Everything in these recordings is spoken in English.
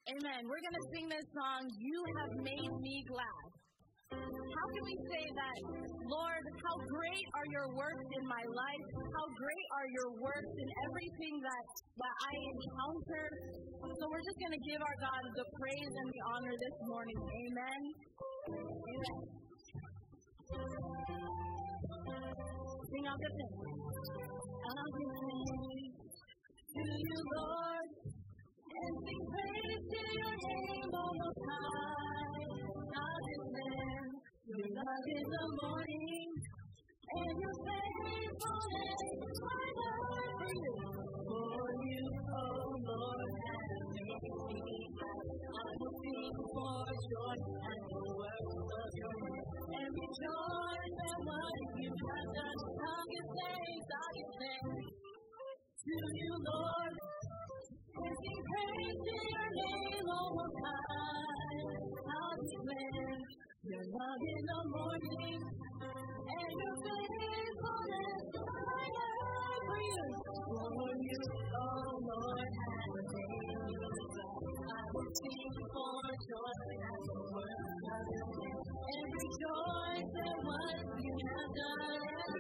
Amen. We're going to sing this song, You Have Made Me Glad. How can we say that, Lord, how great are your works in my life? How great are your works in everything that I encounter? So we're just going to give our God the praise and the honor this morning. Amen. Amen. Sing out the thing. I'll give praise to you, Lord, and sing praise to your name, O Most High. I'll declare your love is the morning, and your faithfulness my love for you. For you, O Lord, have made me glad. I will sing for joy at the works of your hand, and rejoice at what you have done. I'll give thanks to you, Lord, and sing praise to your name, O Most High. I'll declare your love in the morning, and your faithfulness my love for you. For you, O Lord, have made me glad. I will sing for joy at the works of your hand, and rejoice at what you have done.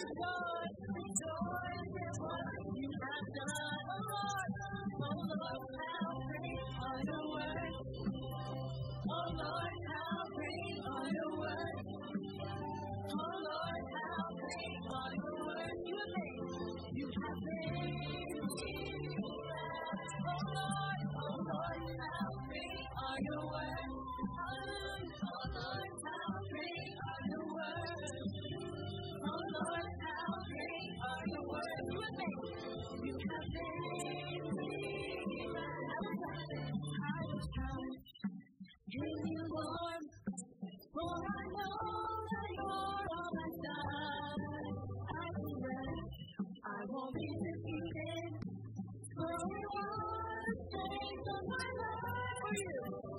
Rejoice at what you have done. Oh Lord, how great are your works. Oh Lord, how great are your works. Oh Lord, how great are your works. You have made me glad. Oh Lord, how great are your works. Oh Lord, how great are your works. Oh Lord, how great are your works. You have made me glad. I will come to you, Lord, for I know that you're on my side. I will rest, I won't be defeated, for you are the strength of my life. For you,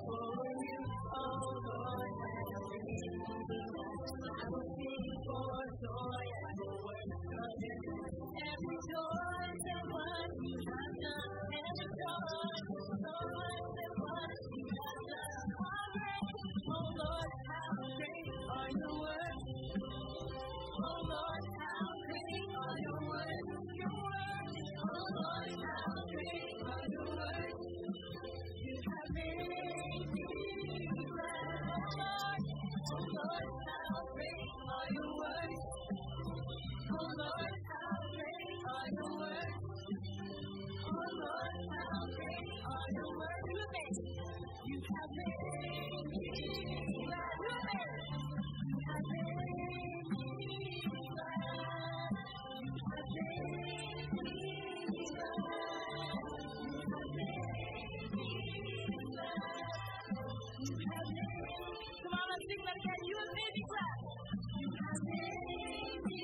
oh Lord, have made me glad. I will sing for joy at the works of your hand, and rejoice at what you have done, and rejoice at what you have done. Oh Lord, how great are your works. Oh Lord, how great are your works. Oh Lord, how great are your works. You have made me glad. Oh Lord, how great are your works. Oh Lord, how great are your works. Oh Lord, how great are your works. You have made me glad. You have made me glad. You have made me glad. You have made me glad. You have made me. Come on, let's sing that again. You have made me glad. You have made me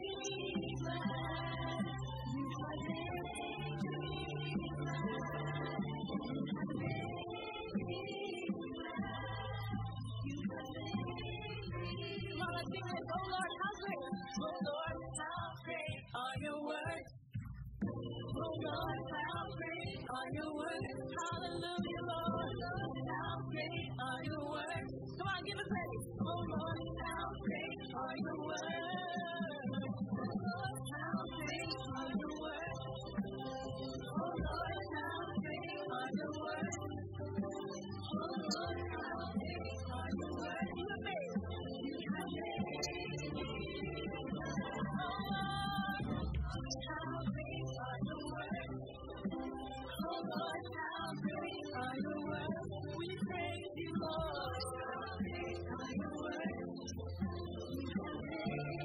glad. You have made me glad. You have made me glad. You have made me. Come on, let's sing this. Oh Lord, how great. Oh Lord, how great are your works. Oh Lord, how great are your works. Hallelujah, Lord. How great are your works. Come on, give us praise. Oh Lord, how great are your works. Oh Lord, how great are your works. Oh Lord, how great are your works. Oh Lord, how great are your works. You have made me glad. How great are your works. Oh Lord, how great are your works. We praise you, Lord. How great are your works. You have made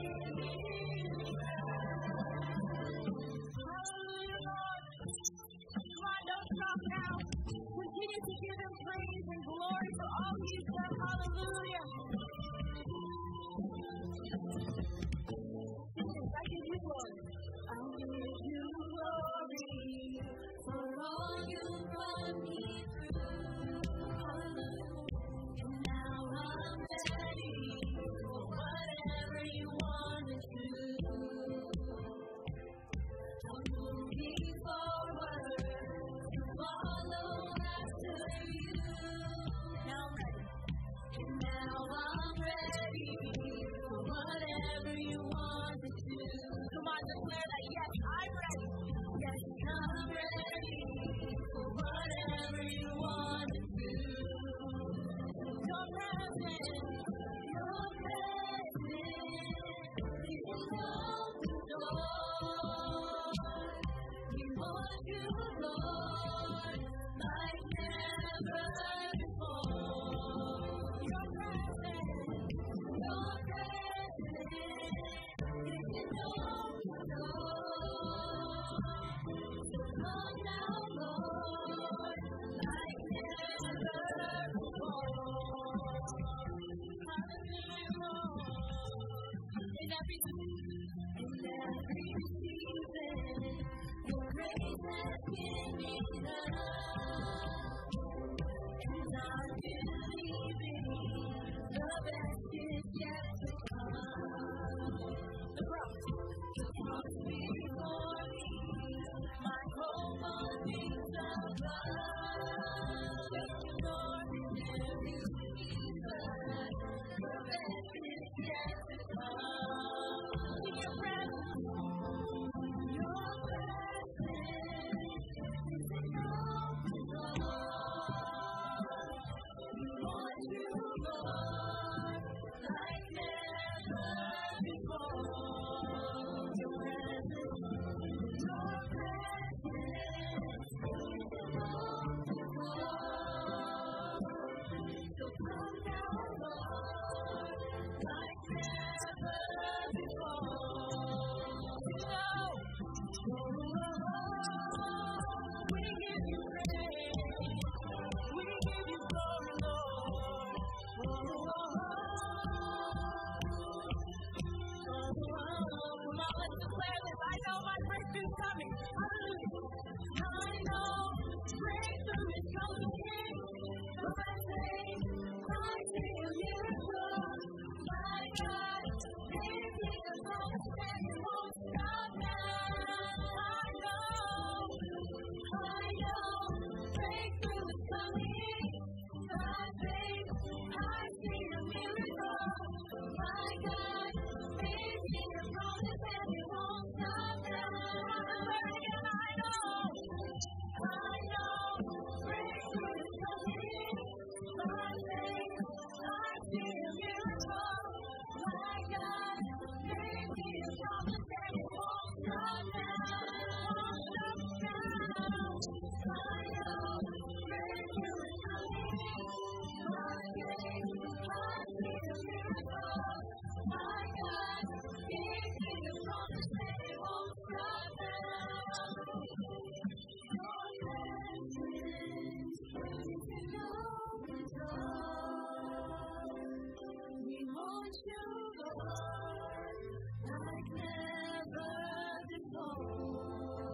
you, Lord, like never before.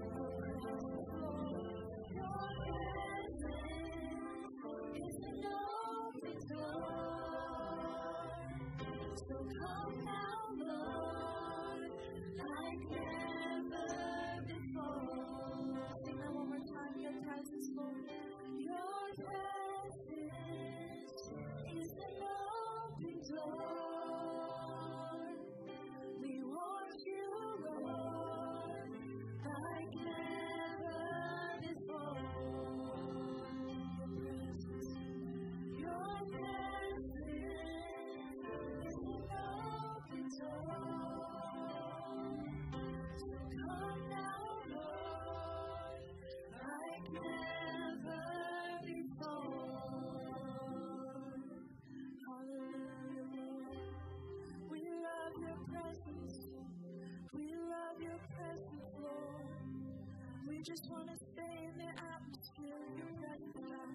Your presence is an open door. So come now, Lord, like never before. Sing that one more time. Your presence, Lord. Your presence is an open door. We want you, Lord, like never before. Your presence is an open door. So come now, Lord, like never before. Hallelujah, Lord. We love your presence. We love your presence, Lord. We just want to stay in the atmosphere of your presence, God.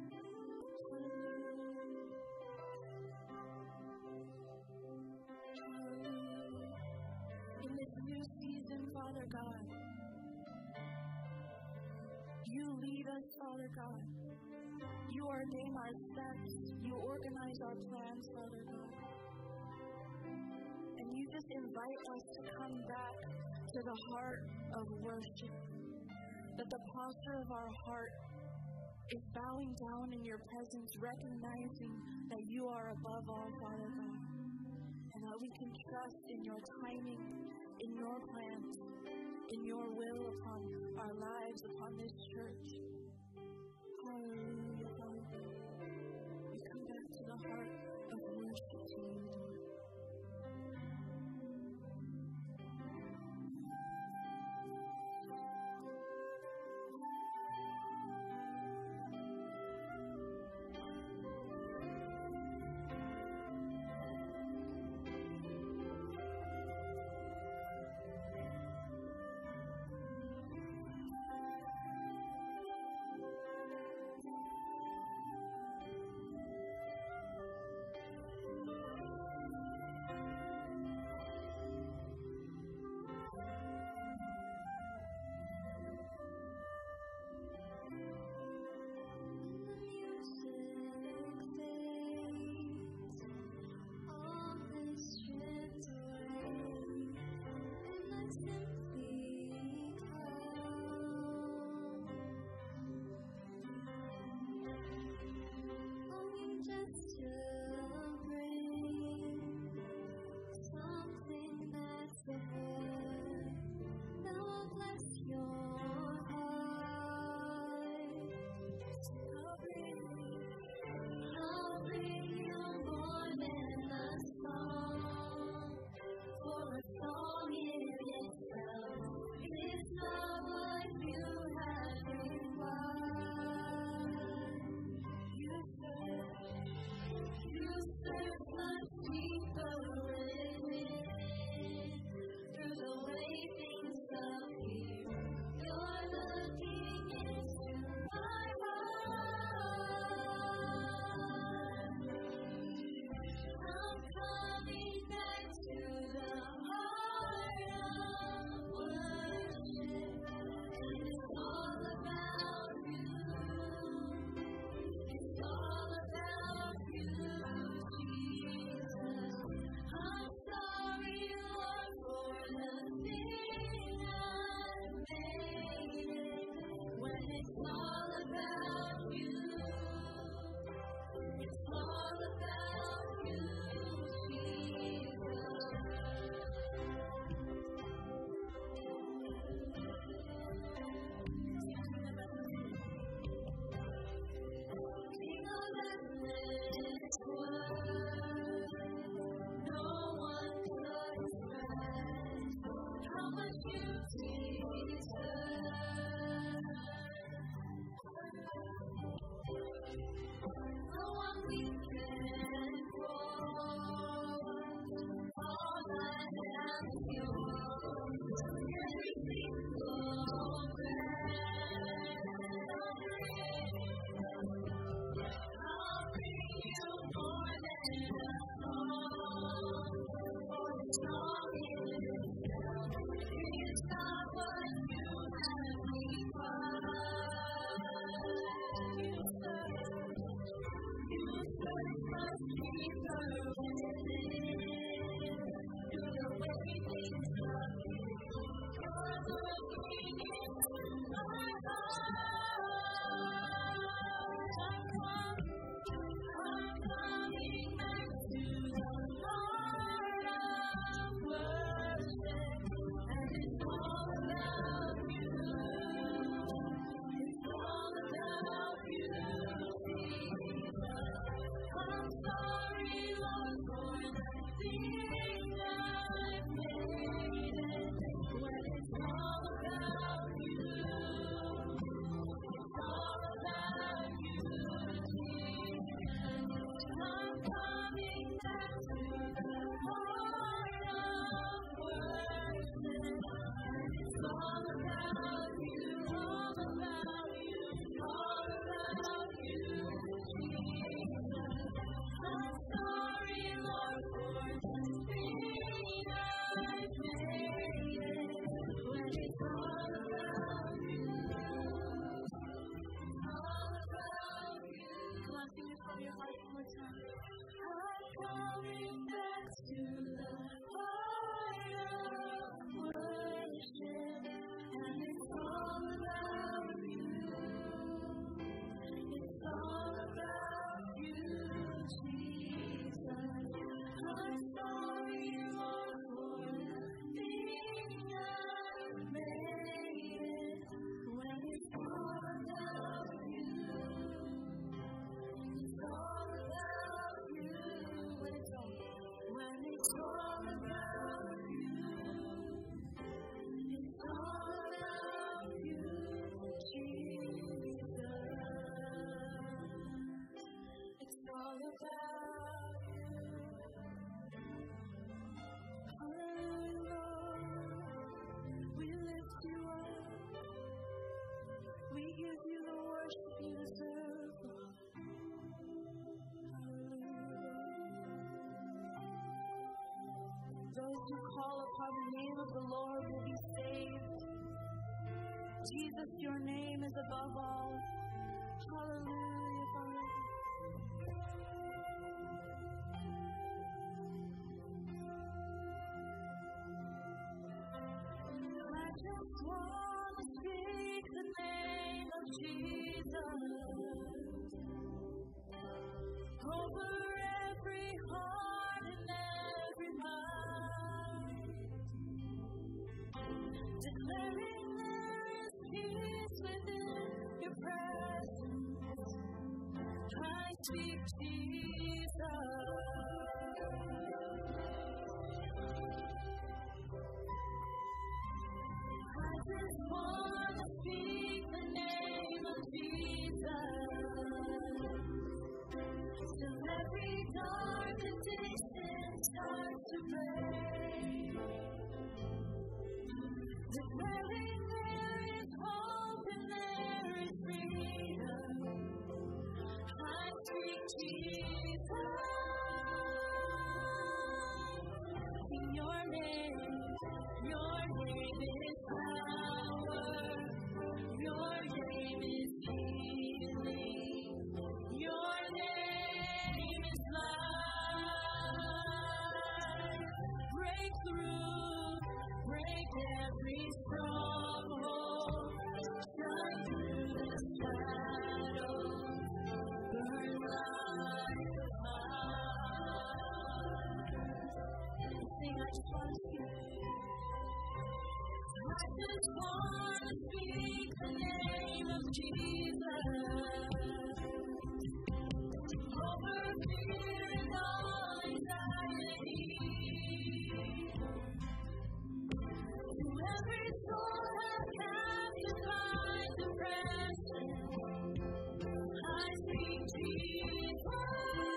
Hallelujah. In this new season, Father God, you lead us, Father God. You ordain our steps. You organize our plans, Father God. And you just invite us to come back to the heart of worship. That the posture of our heart is bowing down in your presence, recognizing that you are above all, Father God. And that we can trust in your timing, in your plans, in your will upon our lives, upon this church. Hallelujah, Father God. We come back to the heart of worship to you, Lord. those who call upon the name of the Lord will be saved. Jesus, your name is above all. Hallelujah, Father. I just want to speak the name of Jesus over every heart and every mind, declaring there is peace within your presence. I speak Jesus. I just want to speak the name of Jesus. Till every dark addiction starts to break. Declaring there is hope and there is freedom. I speak Jesus. In your name is power. Your name is healing. Your name is life. Break through, break every stronghold. Shine through the shadows. Burn like a fire. Sing, I just want to speak. I just want to speak the name of Jesus over fear and all anxiety. To every soul that captive by depression, I speak Jesus.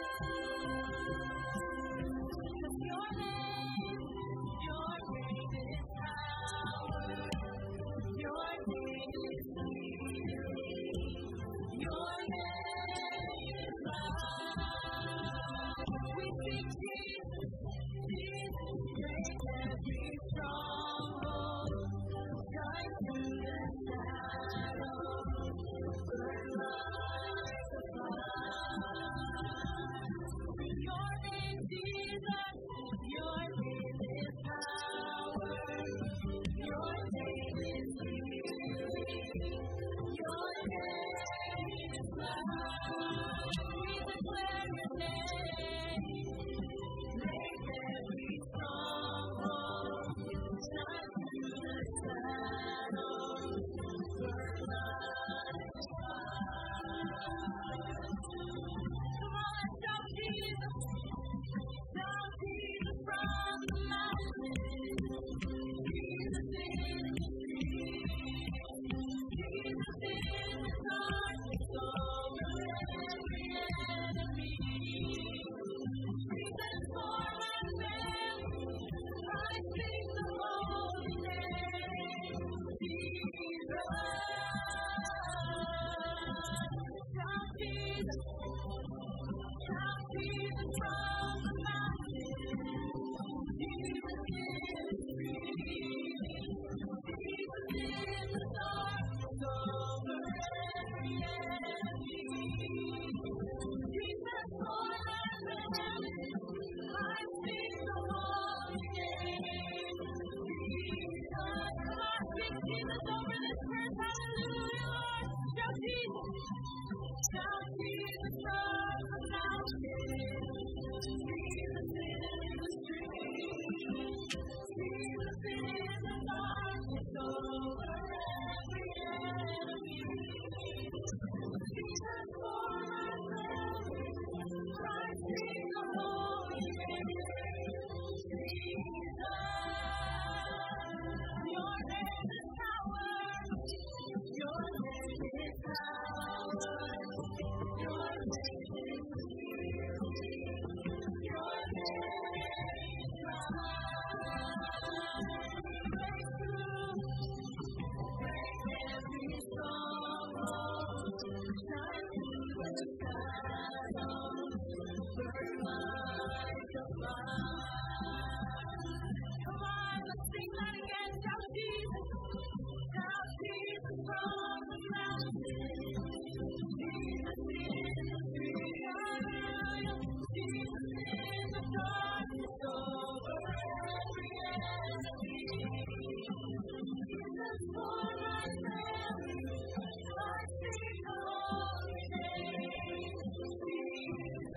Because your name is power. Your name is healing. Your name is life. We speak Jesus. Jesus, break every stronghold. Shine through the shadows. Burn like a fire. Your name, Jesus. Your name is power. Your name is healing. Your name is life. We declare your name. Break every stronghold. Shine through the shadows. Burn like fire. Come on, let's shout Jesus. Shout Jesus from the mountains. Jesus in the streets. Jesus in the darkness over every enemy. Jesus for my family. I speak the holy name. Jesus. Shout Jesus. Shout Jesus from the mountains. Jesus in the streets. Jesus in the darkness over every enemy. Jesus for my family. I speak the holy name. Jesus. Come on, speak Jesus over this earth. Hallelujah, Lord. Shout Jesus. Shout Jesus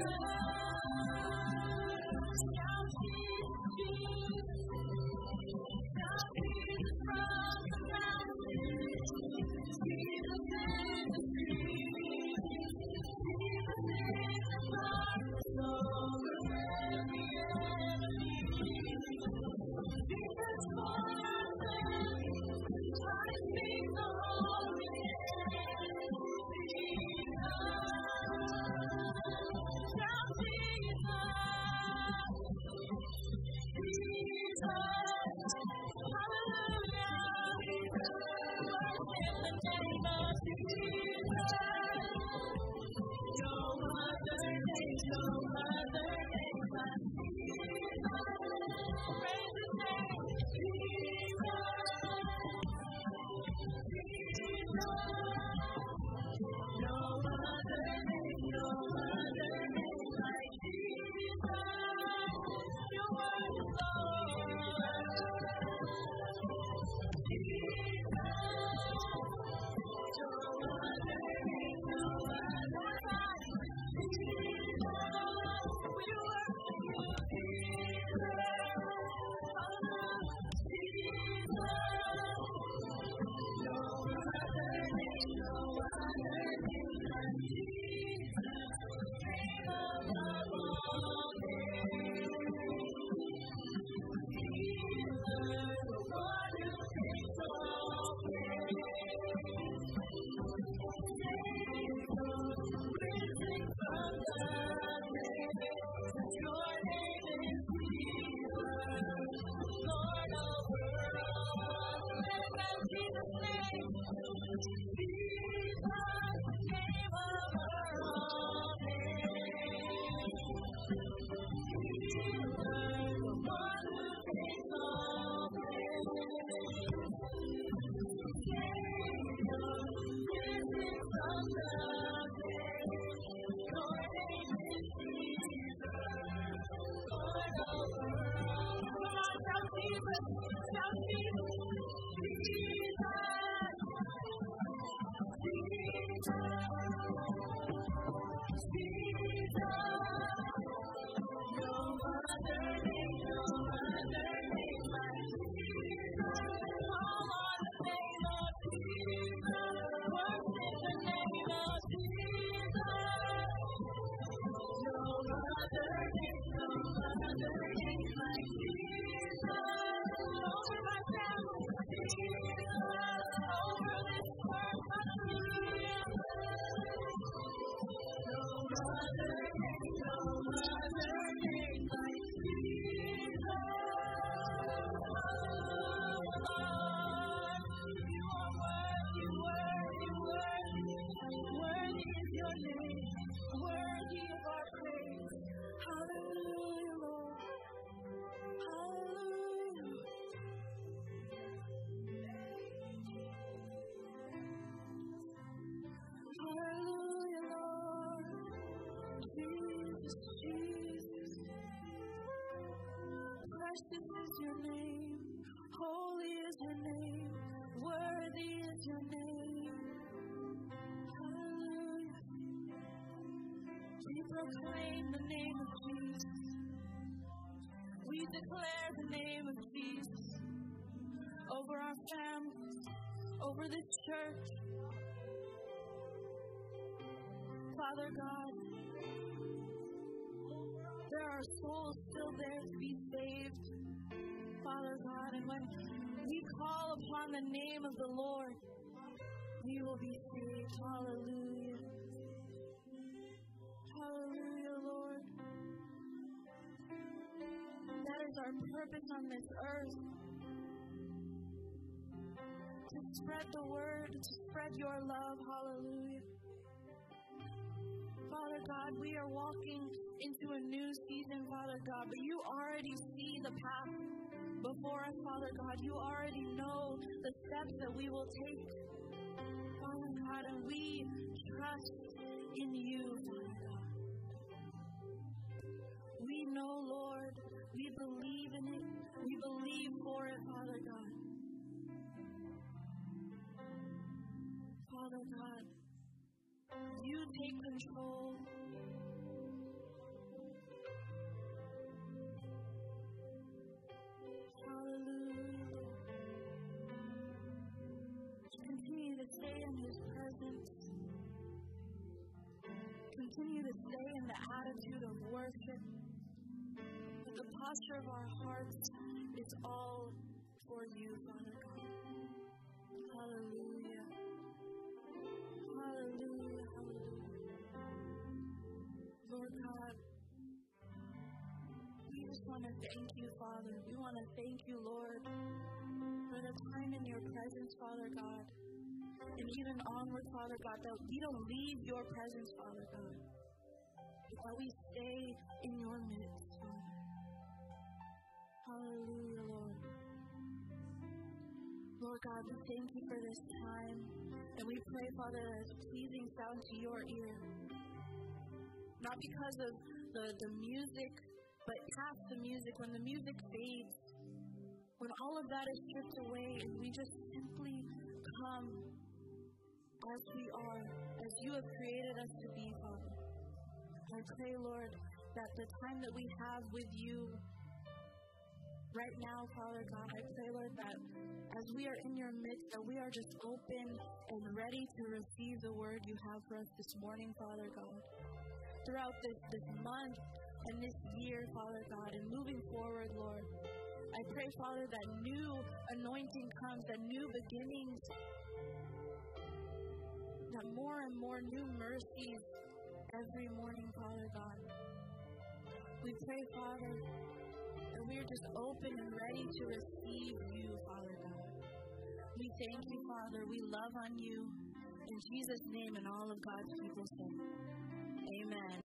Precious is your name, holy is your name, worthy is your name. Hallelujah. We proclaim the name of Jesus. We declare the name of Jesus over our families, over this church. Father God, there are souls still there to be saved, Father God, and when we call upon the name of the Lord, we will be saved. Hallelujah. Hallelujah, Lord. That is our purpose on this earth. To spread the word, to spread your love. Hallelujah. Father God, we are walking into a new season, Father God, but you already see the path before us, Father God. You already know the steps that we will take, Father God, and we trust in you, Father God. We know, Lord, we believe in it. We believe for it, Father God. Father God, you take control. continue to stay in the attitude of worship. That the posture of our hearts is all for you, Father God. Hallelujah. Hallelujah. Hallelujah. Lord God, we just want to thank you, Father. We want to thank you, Lord, for the time in your presence, Father God. And even onward, Father God, that we don't leave your presence, Father God, but that we stay in your midst, Father. Hallelujah, Lord. Lord God, we thank you for this time, and we pray, Father, that it's pleasing sound to your ear. Not because of the music, but past the music, when the music fades, when all of that is stripped away, and we just simply come as we are, as you have created us to be, Father. I pray, Lord, that the time that we have with you right now, Father God, I pray, Lord, that as we are in your midst, that we are just open and ready to receive the word you have for us this morning, Father God. Throughout this month and this year, Father God, and moving forward, Lord, I pray, Father, that new anointing comes, that new beginnings, that more and more new mercies every morning, Father God. We pray, Father, that we are just open and ready to receive you, Father God. We thank you, Father. We love on you. In Jesus' name and all of God's people say, amen.